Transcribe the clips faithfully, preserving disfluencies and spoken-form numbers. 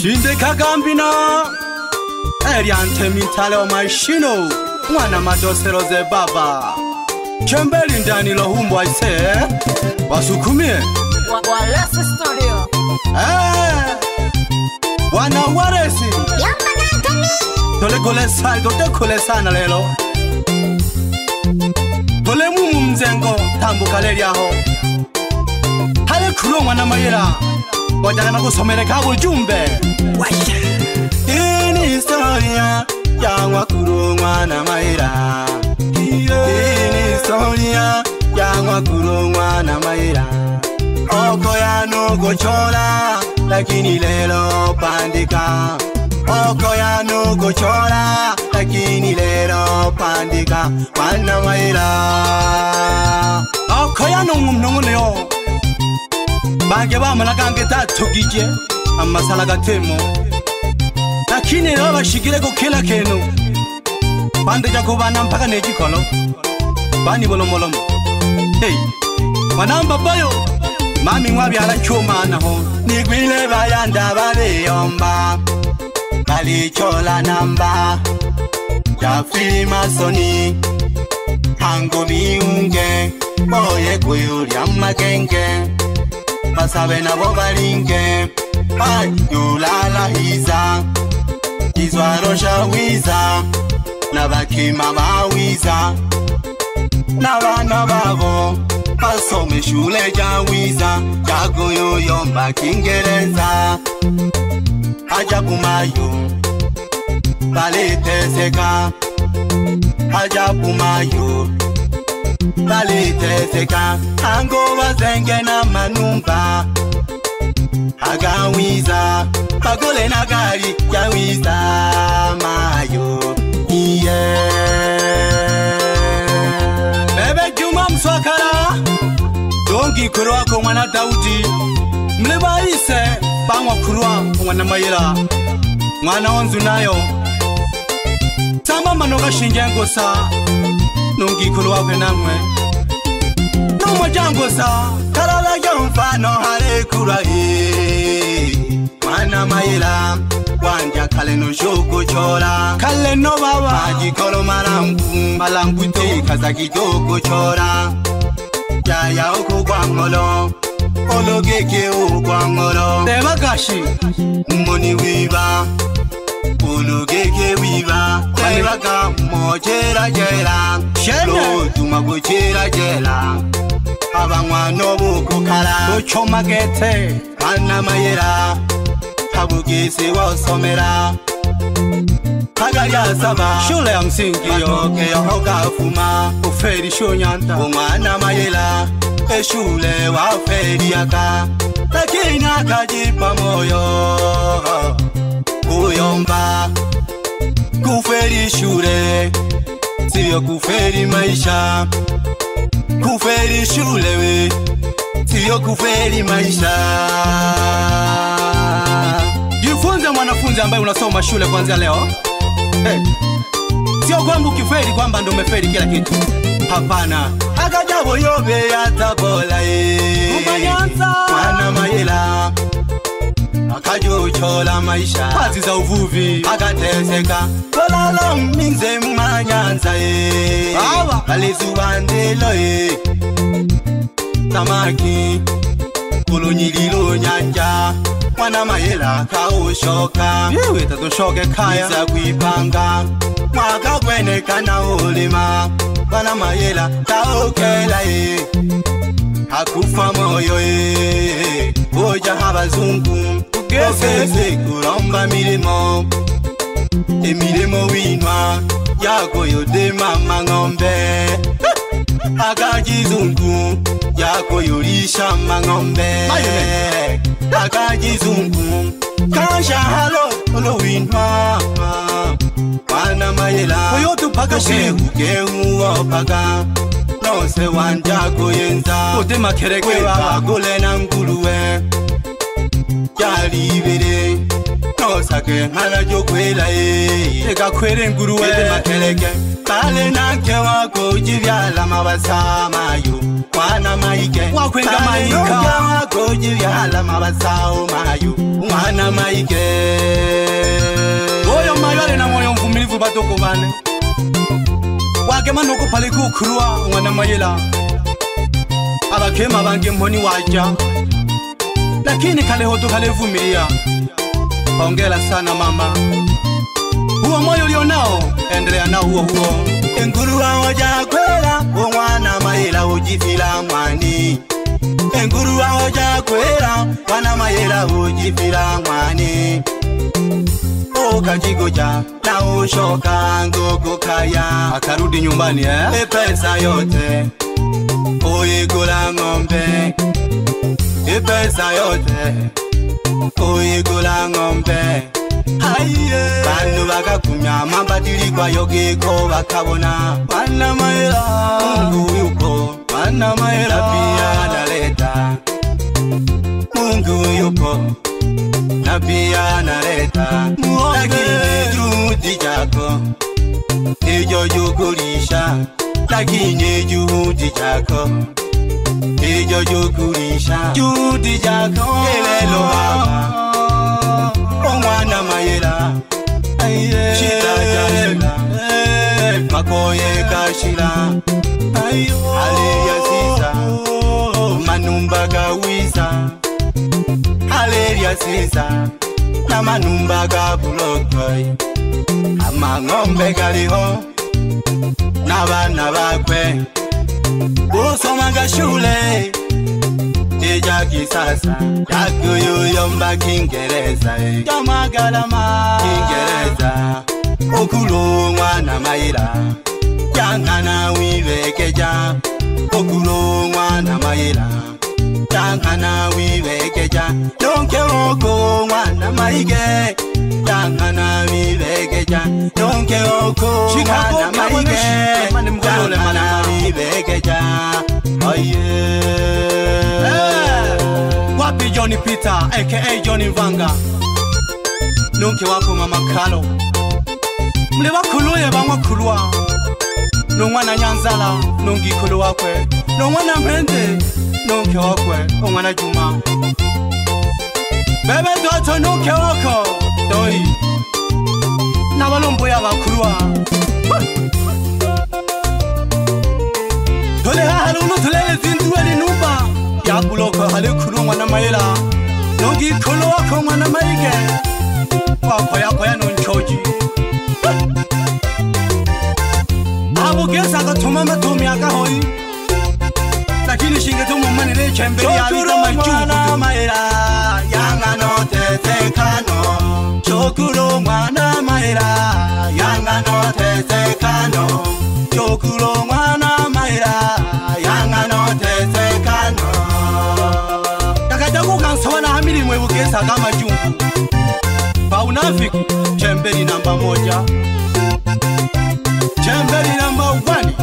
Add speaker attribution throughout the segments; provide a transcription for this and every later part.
Speaker 1: Shinde kagambina Eriante mitale o maishino Mwana madosero ze baba Chembeli ndani lo humbo aise Wasukumie
Speaker 2: Walesi studio
Speaker 1: Eh Wana waresi
Speaker 2: Yamba nantani
Speaker 1: Tole kule sal, tote kule sana lelo Tole mumu mzengo Tambu kaleri aho Hale kulo mwana mayira Wajana na kusomere kabu jumbe Washa Ini historia Yangwa kuro mwana mayira Ini historia Yangwa kuro mwana mayira Oko ya nuko chola Lakini lelo pandika Oko ya nuko chola Lakini lelo pandika Mwana mayira Oko ya nungu mnungu neo Bange ba malagange tatugije Amasala gatemo Lakini lelo bashigire ko kila kenu Bande jakubana mpaka nejikono Bani bolomolomo Hey Manamba bayo Mami mwabi ala chuma na ho Nigwile bayanda bale yomba Bali chola namba Jafili masoni Hango miunge Oye kuyuri amma genge Basabe na bobalinge Ay yulala hiza Izwaro shawiza Nabakima bawiza Nabana babo Basome shule jawiza Jago yoyomba kingereza Haja kumayo Balete seka Haja kumayo Balete seka Ango wazenge na manumba Agawiza Bagole na gari jawiza Mayo Yeah Bebe Juma mswakara Dongi kurwa kwa mwana Daudi Mleba ise Bangwa kurwa kwa mwana mayira Mwana onzu nayo Tama manoga shingengo sa Nungi kurwa kwa namwe Numo jango sa Karala yomfano hale kurwa hii Mwana mayira Wanja kale no shoko chora Kale no baba Maji kolo malangu Malangu te kazaki joko chora Yaya oko kwa ngolo Olo geke o kwa ngolo Dema kashi Mboni wiba Olo geke wiba Dema ka mochera jela Shene Tuma kuchera jela Abangwa nobu kukala Ocho magete Kana mayera Habugisi wa somera Kagari asaba Shule ya msingi yo Keyo hoga fuma Uferi shonyanta Umwana mayela Eshule wa feri yaka Lakini akajipa moyo Kuyomba Kuferi shule Siyo kuferi maisha Kuferi shule we Siyo kuferi maisha Jifunze mwanafunzi ambaye unasoma shule kuanzia leo hey. Sio kwamba ukiferi kwamba ndo umeferi kila kitu Hapana Akajabo yobe ya tabola ee Umanyanza Mwana mayela Akajo chola maisha Kazi za uvuvi Akateseka Kolala minze mmanyanza ee Kalizu bandelo ee Tamaki Kulonyililo nyanja Mwana mayela kaushoka Yewe tatushoke kaya Iza kuipanga Mwaka kwene kana ulima Mwana mayela kaukela ye Hakufa moyo ye Oja habazungu Ugeze kuromba milimo Emilimo winwa Yako yode mama ngombe Akajizungu Yako yorisha mangombe Akajizungu Kasha halo Olo winwa Mwana mayela Oyotu paka she Ugehu opaka Nose wanjako yenza Ote makerekewa Bagole na nguluwe Yalibere sake ngala jokwela e eka kwere nguruwe ebe makeleke kale nanke wako jivyala mabasamayo mwana maike wakwenga maika wako jivyala mabasao mayo mwana maike oyo mayale na moyo mvumilivu batoko bane wakema noko pale kukurua mwana mayela abakema bange mponi waja lakini kale hoto kale vumilia hongera sana mama huo moyo ulionao endelea nao huo huo engurua hoja kwela mwana mayela ujifila mwani engurua hoja kwela mwana mayela ujifila mwani okajigoja na ushoka ngoko kaya akarudi nyumbani eh e pesa yote oigula ngombe e pesa yote oigula ngombe aiye banu bakakumya mabadili kwa yogeko bakabona bana mayela Mungu yuko bana mayela pia naleta Mungu yuko na pia naleta lakini juhudi chako ndiyo jukulisha lakini juhudi chako ndiyo jukulisha juhudi chako kelelo baba omwana mayela shita jashila makoye kashila haleya sisa manumba gawisa haleya sisa na manumba gabulokoi ama ngombe galiho na bana bakwe usoma gashule ija kisasa yakuyuyomba Kiingereza yamagalama Kiingereza okulo mwana mayela yangana wibekeja okulo mwana mayela yangana wibekeja donke oko mwana maige yangana wibekeja donke oko mwana maige yangana wibekeja aye wapi Johnny Peter aka Johnny Vanga nonke wako mama Kalo mle bakuluye bamwa kulwa no mwana Nyanzala nongi kulu wakwe no mwana Mpende nonke wakwe omwana Juma bebe doto nonke wako doi na balombo ya bakulwa tole haluno tole zindu ali numba ya buloko hale kulu mwana mayela nongi kulu wako mwana maige wako yako ya nonchoji abo gesa ka tuma matumi akahoi lakini shinge tumu manile chembeli ya vita manjubu mayela yanga no tetekano chokuro mwana mayela yanga no tetekano chokuro mwana mayela yanga no tetekano kakajaku kansona hamili mwebu gesa kama jungu pa unafiki chembeli namba moja chembeli namba one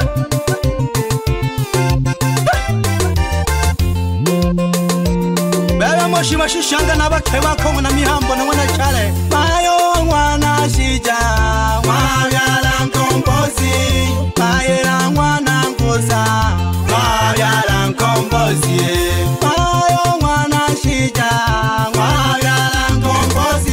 Speaker 1: bebe moshi mashishanga nabakeba ko na mihambo na mwana chale mayo mwana shija mwabyala nkombozi mayela mwana ngoza mwabyala nkombozi mayo mwana shija mwabyala nkombozi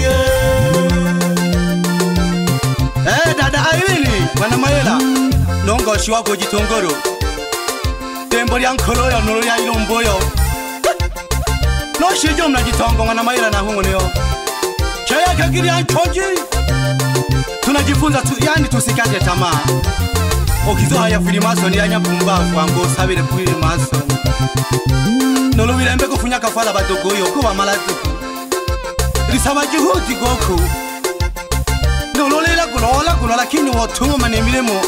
Speaker 1: eh dada Irene mwana mayela nongo shiwa ko jitongoro tembo lya nkolo ya nolo ya ilomboyo no shijo mna jitongo mwana mayela na hungu leo chaya kagiri anchoji tunajifunza tu, yani tusikate tamaa okizo haya filimaso ni anya pumbavu ango sabire filimaso nolo bilembe kufunya kafala badogoyo kuba malatuku risaba juhudi goku nolo lela kulola kulola lakini wotungo manemilemo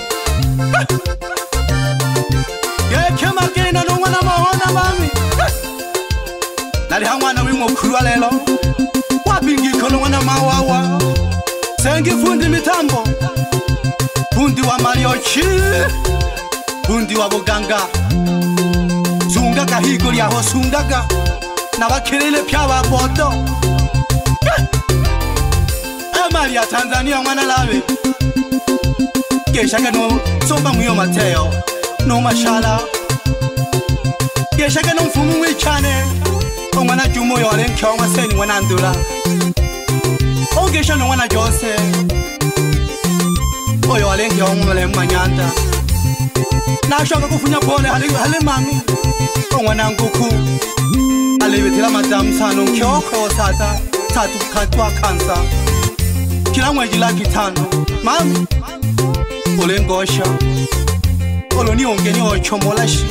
Speaker 1: kema kena nongwana mahona mami nali hamwana wimo kurwa lelo wapingi kono mwana mawawa sengi fundi mitambo fundi wa mariochi fundi wa buganga sungaga higo lyaho sungaga nabakelele pyaba bodo Ila mali ya Tanzania mwana lawe Keshaka no somba mwiyo Mateo No mashala Keshaka no mfumu mwichane Mwana jumo yo alenkyo Mwaseni mwana ndula Ogesha no mwana jose Oyo alenkyo mwale manyanda Na shonga kufunya pole hali, hali mami Mwana nguku Alibitila madamu sano Kyoko sata Tatu katwa kansa Kila mweji laki tano Mami Ole ngosha Olo ni onge ni ochomolashi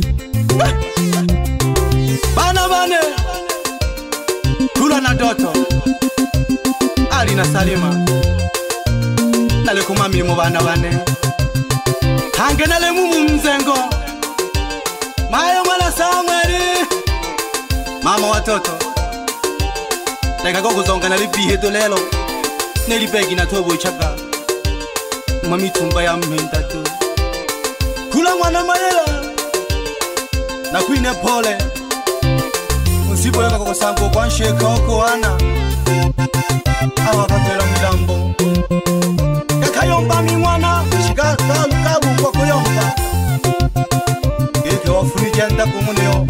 Speaker 1: Bana bane Kula na doto Ali na Salima Nale kumami mo bana bane Hange nale mumu mzengo Mayo mwana Samueli Mama watoto Leka koko zonga nalibihe dolelo Nelibegi na tobo chaka Mami tumba ya mhinda tu Kula mwana mayela Na kuine pole Musibo yaka koko sango kwa nsheka oko ana Awa katela milambo Yakayomba mi mwana Shika kalu kabu kwa kuyomba Geke wafuni jenda kumuneo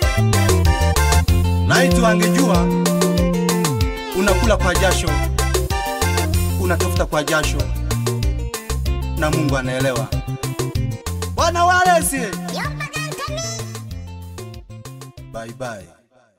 Speaker 1: Na itu angejua Unakula kwa jasho Unatafuta kwa jasho Na Mungu anaelewa Bwana Walesi Bye bye